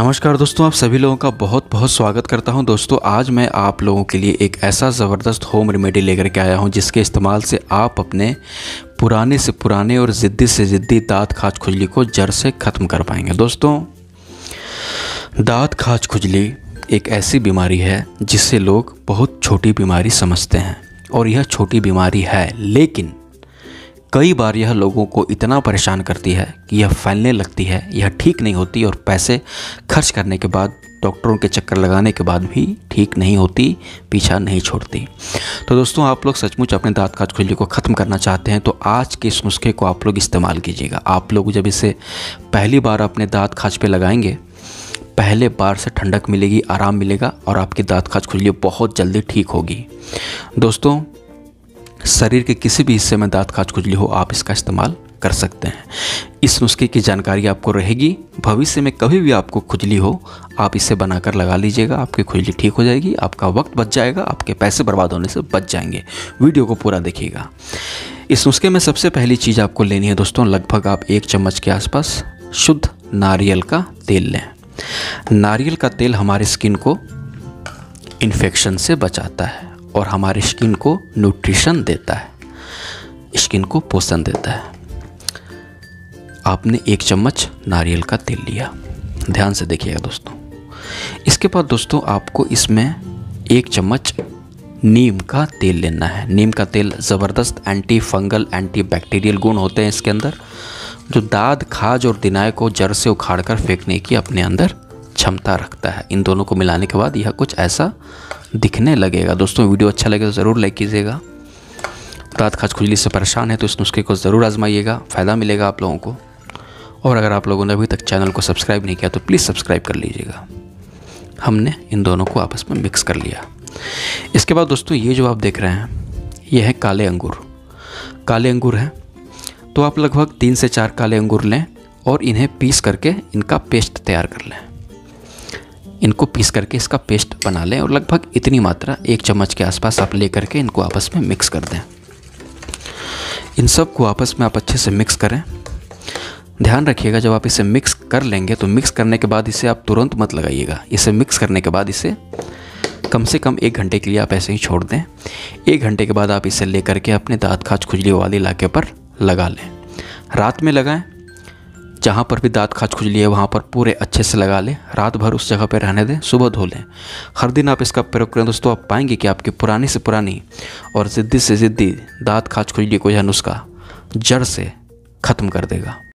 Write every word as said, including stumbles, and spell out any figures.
नमस्कार दोस्तों, आप सभी लोगों का बहुत बहुत स्वागत करता हूं। दोस्तों आज मैं आप लोगों के लिए एक ऐसा ज़बरदस्त होम रेमेडी लेकर के आया हूं जिसके इस्तेमाल से आप अपने पुराने से पुराने और ज़िद्दी से ज़िद्दी दाँत खाज खुजली को जड़ से ख़त्म कर पाएंगे। दोस्तों दाँत खाज खुजली एक ऐसी बीमारी है जिसे लोग बहुत छोटी बीमारी समझते हैं और यह छोटी बीमारी है, लेकिन कई बार यह लोगों को इतना परेशान करती है कि यह फैलने लगती है, यह ठीक नहीं होती और पैसे खर्च करने के बाद, डॉक्टरों के चक्कर लगाने के बाद भी ठीक नहीं होती, पीछा नहीं छोड़ती। तो दोस्तों आप लोग सचमुच अपने दाँत खाज खुजली को ख़त्म करना चाहते हैं तो आज के इस नुस्खे को आप लोग इस्तेमाल कीजिएगा। आप लोग जब इसे पहली बार अपने दाँत खाज पे लगाएंगे, पहले बार से ठंडक मिलेगी, आराम मिलेगा और आपकी दाँत खाज खुजली बहुत जल्दी ठीक होगी। दोस्तों शरीर के किसी भी हिस्से में दाँत खाज खुजली हो, आप इसका इस्तेमाल कर सकते हैं। इस नुस्खे की जानकारी आपको रहेगी, भविष्य में कभी भी आपको खुजली हो आप इसे बनाकर लगा लीजिएगा, आपकी खुजली ठीक हो जाएगी, आपका वक्त बच जाएगा, आपके पैसे बर्बाद होने से बच जाएंगे। वीडियो को पूरा देखिएगा। इस नुस्खे में सबसे पहली चीज़ आपको लेनी है दोस्तों, लगभग आप एक चम्मच के आसपास शुद्ध नारियल का तेल लें। नारियल का तेल हमारे स्किन को इन्फेक्शन से बचाता है और हमारी स्किन को न्यूट्रिशन देता है, स्किन को पोषण देता है। आपने एक चम्मच नारियल का तेल लिया, ध्यान से देखिएगा दोस्तों। इसके बाद दोस्तों आपको इसमें एक चम्मच नीम का तेल लेना है। नीम का तेल ज़बरदस्त एंटी फंगल एंटी बैक्टीरियल गुण होते हैं इसके अंदर, जो दाद खाज और दिनाय को जड़ से उखाड़ कर फेंकने की अपने अंदर क्षमता रखता है। इन दोनों को मिलाने के बाद यह कुछ ऐसा दिखने लगेगा। दोस्तों वीडियो अच्छा लगे तो ज़रूर लाइक कीजिएगा। दाँत खाज खुजली से परेशान है तो इस नुस्खे को ज़रूर आजमाइएगा, फ़ायदा मिलेगा आप लोगों को। और अगर आप लोगों ने अभी तक चैनल को सब्सक्राइब नहीं किया तो प्लीज़ सब्सक्राइब कर लीजिएगा। हमने इन दोनों को आपस में मिक्स कर लिया। इसके बाद दोस्तों ये जो आप देख रहे हैं ये है काले अंगूर। काले अंगूर हैं तो आप लगभग तीन से चार काले अंगूर लें और इन्हें पीस करके इनका पेस्ट तैयार कर लें। इनको पीस करके इसका पेस्ट बना लें और लगभग इतनी मात्रा एक चम्मच के आसपास आप ले करके इनको आपस में मिक्स कर दें। इन सब को आपस में आप अच्छे से मिक्स करें। ध्यान रखिएगा जब आप इसे मिक्स कर लेंगे तो मिक्स करने के बाद इसे आप तुरंत मत लगाइएगा। इसे मिक्स करने के बाद इसे कम से कम एक घंटे के लिए आप ऐसे ही छोड़ दें। एक घंटे के बाद आप इसे ले करके अपने दाँत खाज खुजली वाले इलाके पर लगा लें। रात में लगाएं, जहाँ पर भी दाँत खाज खुजली है वहाँ पर पूरे अच्छे से लगा लें। रात भर उस जगह पर रहने दें, सुबह धो लें। हर दिन आप इसका प्रयोग करें दोस्तों, आप पाएंगे कि आपकी पुरानी से पुरानी और ज़िद्दी से ज़िद्दी दाँत खाज खुजली को यह नुस्खा जड़ से ख़त्म कर देगा।